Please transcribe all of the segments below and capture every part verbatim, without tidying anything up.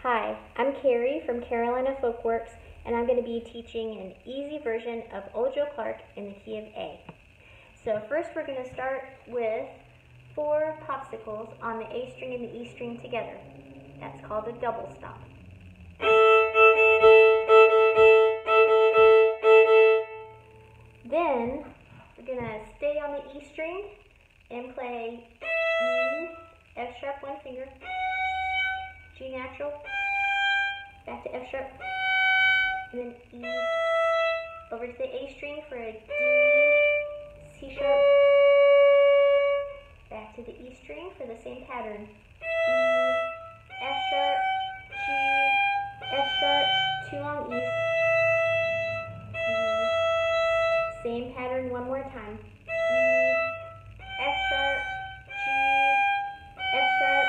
Hi, I'm Carrie from Carolina Folkworks, and I'm going to be teaching an easy version of Old Joe Clark in the key of A. So first we're going to start with four popsicles on the A string and the E string together. That's called a double stop. Then we're going to stay on the E string and play E, F sharp one finger, G natural, back to F sharp, and then E, over to the A string for a D, C sharp, back to the E string for the same pattern, E, F sharp, G, F sharp, two long E's, E, same pattern one more time, E, F sharp, G, F sharp,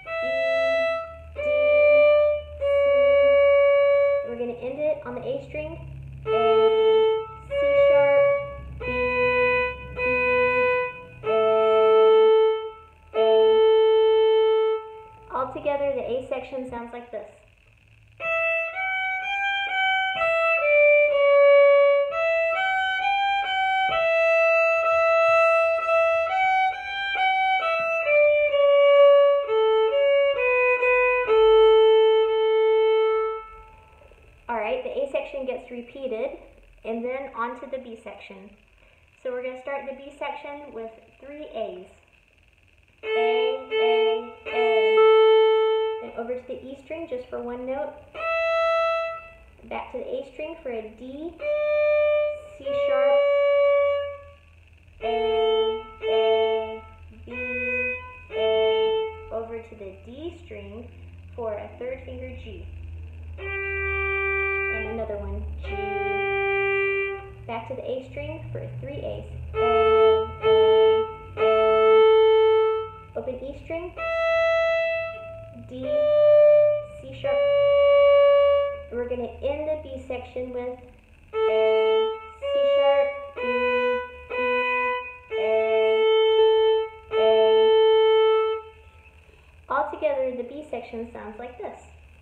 we're going to end it on the A string, A, C sharp, B, B, A, A. All together, the A section sounds like this. Alright, the A section gets repeated, and then on to the B section. So we're going to start the B section with three A's. A, A, A. Then over to the E string just for one note. Back to the A string for a D, C sharp, A, A, B, A. Over to the D string for a third finger G. And another one, G. Back to the A string for three A's. A, A, A. Open E string, D, C sharp. And we're going to end the B section with A, C sharp, B, B, A, A. Altogether, the B section sounds like this.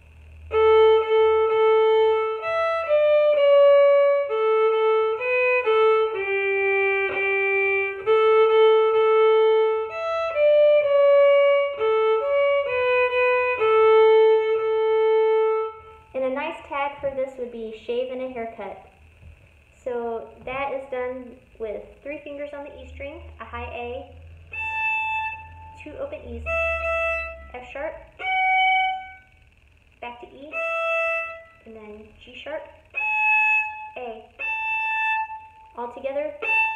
And a nice tag for this would be shave and a haircut. So that is done with three fingers on the E string, a high A, two open E's, F sharp, back to E, and then G sharp, A. All together.